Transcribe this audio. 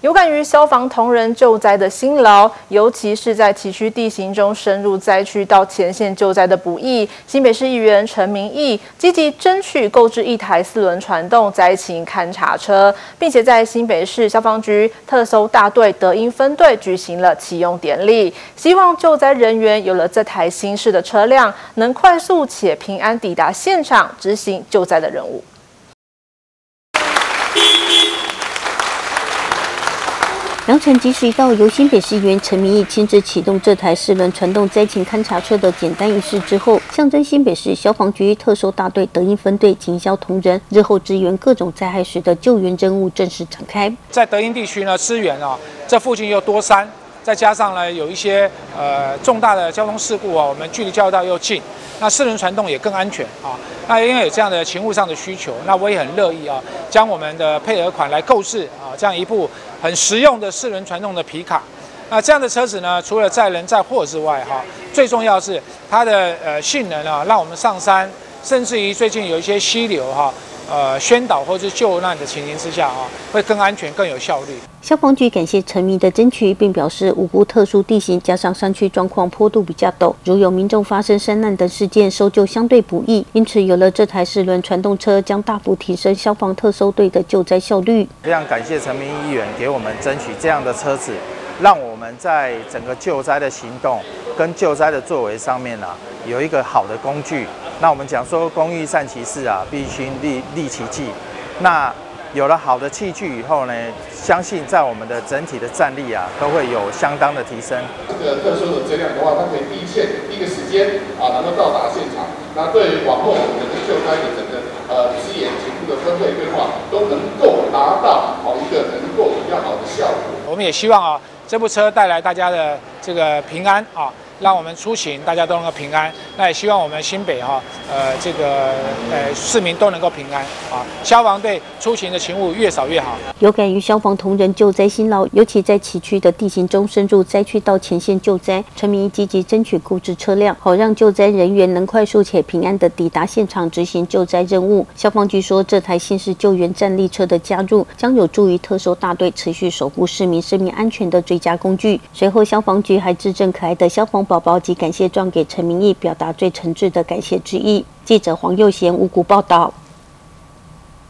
有感于消防同仁救灾的辛劳，尤其是在崎岖地形中深入灾区到前线救灾的不易，新北市议员陈明义积极争取购置一台4轮传动灾情勘察车，并且在新北市消防局特搜大队德音分队举行了启用典礼，希望救灾人员有了这台新式的车辆，能快速且平安抵达现场执行救灾的任务。 良辰吉时一到，由新北市议员陈明义亲自启动这台4轮传动灾情勘察车的简单仪式之后，象征新北市消防局特搜大队德音分队警消同仁日后支援各种灾害时的救援任务正式展开。 在德音地区呢，支援这附近又多山，再加上呢有一些重大的交通事故我们距离交流道又近，那4轮传动也更安全那因为有这样的勤务上的需求，那我也很乐意将我们的配额款来购置这样一部很实用的4轮传动的皮卡。那这样的车子呢，除了载人载货之外最重要是它的性能让我们上山，甚至于最近有一些溪流宣导或是救难的情形之下会更安全更有效率。 消防局感谢陈明的争取，并表示五股特殊地形加上山区状况坡度比较陡，如有民众发生山难等事件，搜救相对不易，因此有了这台4轮传动车，将大幅提升消防特搜队的救灾效率。 非常感谢陈明议员给我们争取这样的车子，让我们在整个救灾的行动跟救灾的作为上面有一个好的工具。那我们讲说工欲善其事必须利其器。那有了好的器具以后呢，相信在我们的整体的战力都会有相当的提升。 这个特殊的车辆的话，它可以第一个时间能够到达现场，那对于往后我们的救灾的整个资源全部的分配规划都能够达到一个能够比较好的效果。 我们也希望这部车带来大家的这个平安让我们出行大家都能够平安。那也希望我们新北市民都能够平安消防队出行的勤务越少越好。 有感于消防同仁救灾辛劳，尤其在崎岖的地形中深入灾区到前线救灾，陈明义积极争取购置车辆，好让救灾人员能快速且平安地抵达现场执行救灾任务。消防局说，这台新式救援战力车的加入，将有助于特搜大队持续守护市民生命安全的最佳工具。随后，消防局还致赠可爱的消防宝宝及感谢状给陈明义，表达最诚挚的感谢之意。记者黄佑贤五股报道。